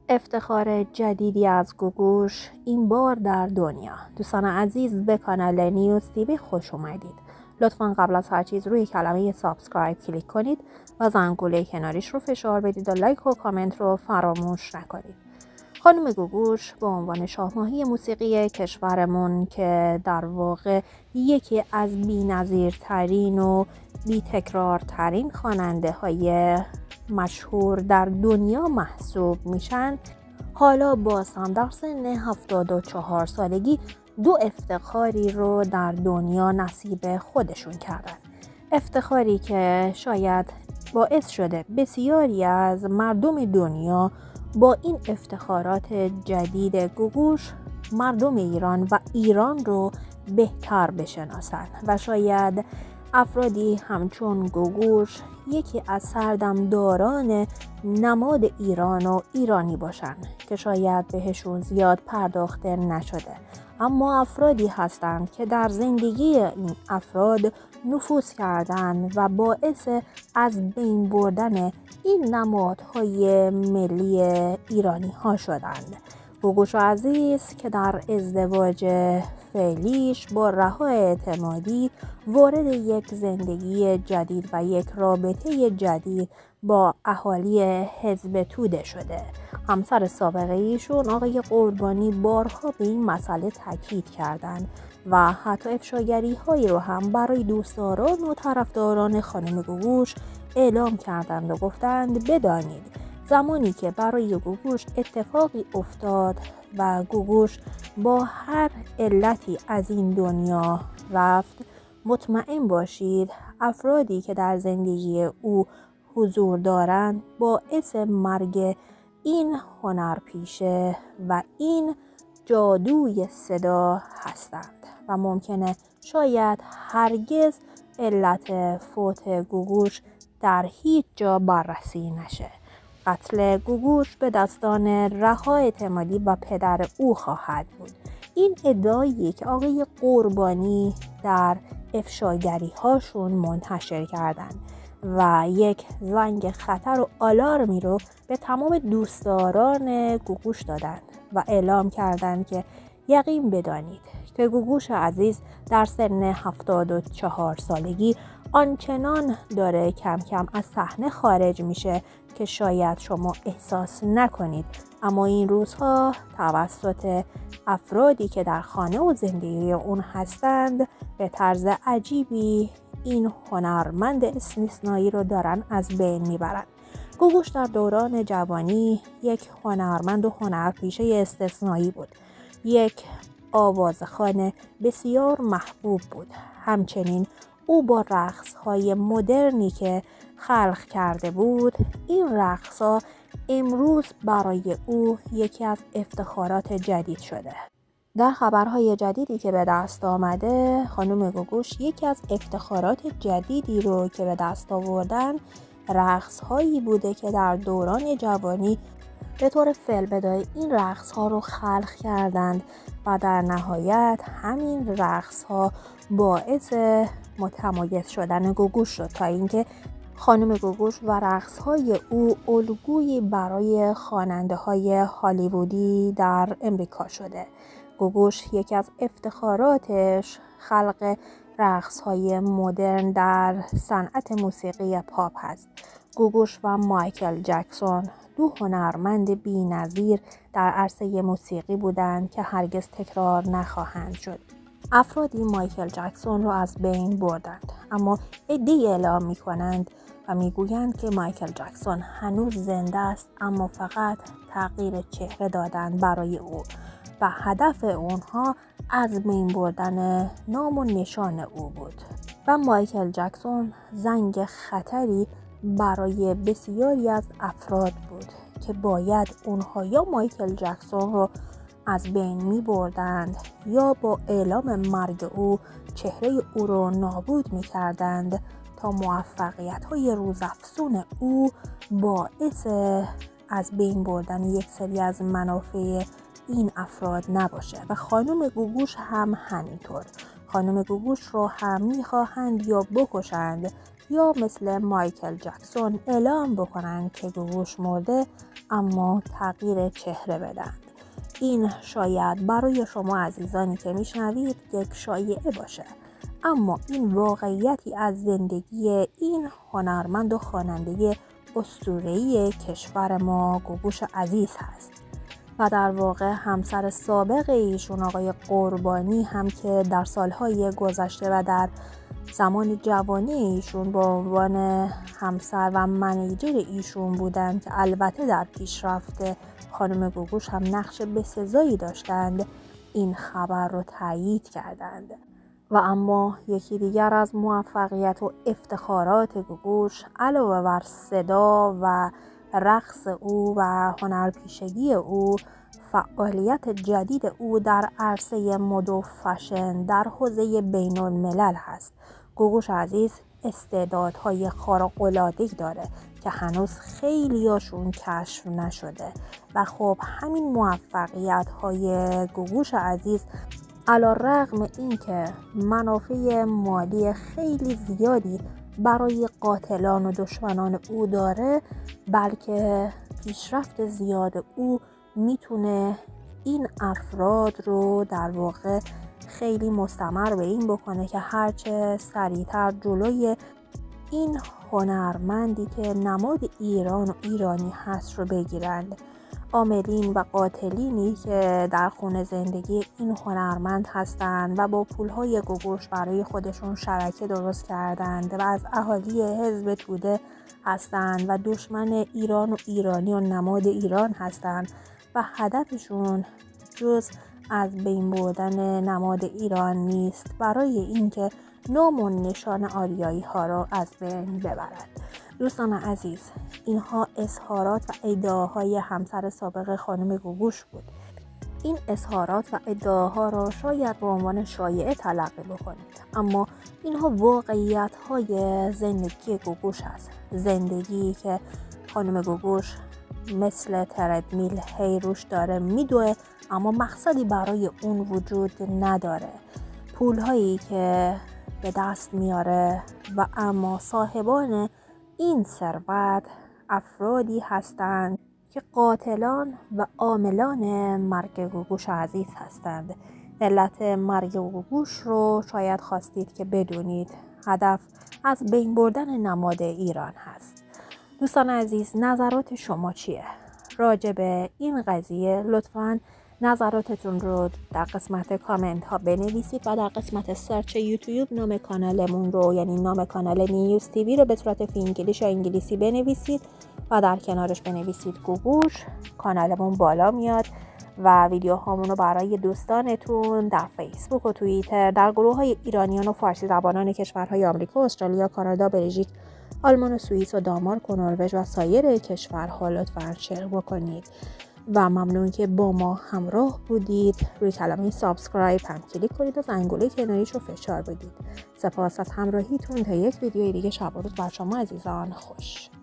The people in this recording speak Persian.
افتخار جدیدی از گوگوش این بار در دنیا. دوستان عزیز به کانال نیوز تیوی خوش اومدید. لطفاً قبل از هر چیز روی کلمه سابسکرایب کلیک کنید و زنگوله کناریش رو فشار بدید و لایک و کامنت رو فراموش نکنید. خانم گوگوش به عنوان شاهماهی موسیقی کشورمون که در واقع یکی از بی‌نظیرترین و بی‌تکرارترین خواننده های مشهور در دنیا محسوب میشن، حالا باز هم در سن 74 سالگی دو افتخاری رو در دنیا نصیب خودشون کردن. افتخاری که شاید باعث شده بسیاری از مردم دنیا با این افتخارات جدید گوگوش مردم ایران و ایران رو بهتر بشناسن و شاید افرادی همچون گوگوش یکی از سردمداران نماد ایران و ایرانی باشن که شاید بهشون زیاد پرداخته نشده، اما افرادی هستند که در زندگی این افراد نفوذ کردند و باعث از بین بردن این نمادهای ملی ایرانی ها شدند. گوگوش عزیز که در ازدواج فعلیش با رها اعتمادی وارد یک زندگی جدید و یک رابطه جدید با اهالی حزب توده شده. همسر سابقه ایشون آقای قربانی بارها به این مسئله تاکید کردند و حتی افشاگری هایی رو هم برای دوستداران و طرفداران خانم گوگوش اعلام کردند و گفتند بدانید زمانی که برای گوگوش اتفاقی افتاد و گوگوش با هر علتی از این دنیا رفت، مطمئن باشید افرادی که در زندگی او حضور دارند باعث مرگ این هنرپیشه و این جادوی صدا هستند و ممکنه شاید هرگز علت فوت گوگوش در هیچ جا بررسی نشه. قتل گوگوش به دستان رها اعتمادی و پدر او خواهد بود. این ادعایی که آقای قربانی در افشاگری هاشون منتشر کردند و یک زنگ خطر و آلارمی رو به تمام دوستداران گوگوش دادند و اعلام کردند که یقین بدانید که گوگوش عزیز در سن 74 سالگی آنچنان داره کم کم از صحنه خارج میشه که شاید شما احساس نکنید، اما این روزها توسط افرادی که در خانه و زندگی اون هستند به طرز عجیبی این هنرمند استثنایی رو دارن از بین میبرن. گوگوش در دوران جوانی یک هنرمند و هنرپیشه استثنایی بود. یک آوازخوان بسیار محبوب بود. همچنین او با رقص‌های مدرنی که خلق کرده بود، این رقص‌ها امروز برای او یکی از افتخارات جدید شده. در خبرهای جدیدی که به دست آمده، خانم گوگوش یکی از افتخارات جدیدی رو که به دست آوردن رقص‌هایی بوده که در دوران جوانی به طور فعل‌بداهه این رقص‌ها رو خلق کردند و در نهایت همین رقص‌ها باعث متمایز شدن گوگوش شد تا اینکه خانم گوگوش و رقص‌های او الگویی برای خواننده‌های هالیوودی در امریکا شده. گوگوش یکی از افتخاراتش خلق رقص‌های مدرن در صنعت موسیقی پاپ هست. گوگوش و مایکل جکسون دو هنرمند بی‌نظیر در عرصه موسیقی بودند که هرگز تکرار نخواهند شد. افرادی مایکل جکسون رو از بین بردند، اما عده‌ای اعلام می‌کنند و میگویند که مایکل جکسون هنوز زنده است، اما فقط تغییر چهره دادن برای او و هدف اونها از بین بردن نام و نشان او بود و مایکل جکسون زنگ خطری برای بسیاری از افراد بود که باید اونها یا مایکل جکسون رو از بین می بردند یا با اعلام مرگ او چهره او رو نابود می کردند تا موفقیت های روزافزون او باعث از بین بردن یک سری از منافع این افراد نباشه. و خانم گوگوش هم همینطور. خانم گوگوش رو هم میخواهند یا بکشند یا مثل مایکل جکسون اعلام بکنند که گوگوش مرده اما تغییر چهره بدند. این شاید برای شما عزیزانی که میشنوید یک شایعه باشه، اما این واقعیتی از زندگی این هنرمند و خواننده اسطوره‌ای کشور ما گوگوش عزیز هست. و در واقع همسر سابق ایشون آقای قربانی هم که در سالهای گذشته و در زمان جوانی ایشون با عنوان همسر و منیجر ایشون بودند که البته در پیشرفت خانم گوگوش هم نقش بسزایی داشتند، این خبر رو تایید کردند. و اما یکی دیگر از موفقیت و افتخارات گوگوش علاوه بر صدا و رقص او و هنرپیشگی او، فعالیت جدید او در عرصه مد و فشن در حوزه بین الملل هست. گوگوش عزیز استعدادهای خارق‌العاده‌ای داره که هنوز خیلیاشون کشف نشده و خب همین موفقیت‌های گوگوش عزیز علی‌رغم اینکه منافع مالی خیلی زیادی برای قاتلان و دشمنان او داره، بلکه پیشرفت زیاد او میتونه این افراد رو در واقع خیلی مستمر به این بکنه که هرچه سریعتر جلوی این هنرمندی که نماد ایران و ایرانی هست رو بگیرند. عاملین و قاتلینی که در خونه زندگی این هنرمند هستند و با پولهای گوگوش برای خودشون شبکه درست کردند و از اهالی حزب توده هستند و دشمن ایران و ایرانی و نماد ایران هستند و هدفشون جز از بین بردن نماد ایران نیست، برای اینکه نام و نشان آریایی ها را از بین ببرند. دوستان عزیز، اینها اظهارات و ادعاهای همسر سابق خانم گوگوش بود. این اظهارات و ادعاها را شاید به عنوان شایعه تلقی بکنید، اما اینها واقعیت های زندگی گوگوش است. زندگی که خانم گوگوش مثل تردمیل هی روش داره میدوه، اما مقصدی برای اون وجود نداره. پولهایی که به دست میاره و اما صاحبان این ثروت افرادی هستند که قاتلان و عاملان مرگ گوگوش عزیز هستند. علت مرگ گوگوش رو شاید خواستید که بدونید. هدف از بین بردن نماد ایران هست. دوستان عزیز، نظرات شما چیه؟ راجع به این قضیه لطفاً نظراتتون رو در قسمت کامنت ها بنویسید و در قسمت سرچ یوتیوب نام کانالمون رو، یعنی نام کانال نیوز تیوی رو به صورت فینگلیش یا انگلیسی بنویسید و در کنارش بنویسید گوگوش. کانالمون بالا میاد و ویدیوهامون رو برای دوستانتون در فیسبوک و توییتر، در گروه های ایرانیان و فارسی زبانان کشورهای آمریکا، استرالیا، کانادا، بلژیک، آلمان و سوئیس و دانمارک و نروژ و سایر کشورها لطفاً شیر بکنید. و ممنون که با ما همراه بودید. روی کلمه سابسکرایب هم کلیک کنید و زنگوله کناریش رو فشار بدید. سپاس از همراهیتون. تا یک ویدیوی دیگه، شب و روز بر شما عزیزان خوش.